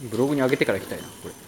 ブログに上げてから行きたいなこれ。